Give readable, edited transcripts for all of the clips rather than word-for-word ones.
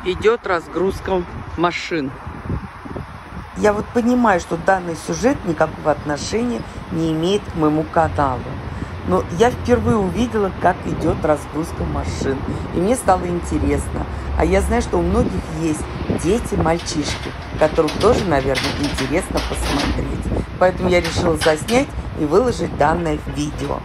Идет разгрузка машин. Я вот понимаю, что данный сюжет никакого отношения не имеет к моему каналу. Но я впервые увидела, как идет разгрузка машин. И мне стало интересно. А я знаю, что у многих есть дети, мальчишки, которым тоже, наверное, интересно посмотреть. Поэтому я решила заснять и выложить данное видео.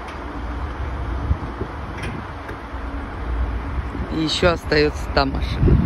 И еще остается та машина.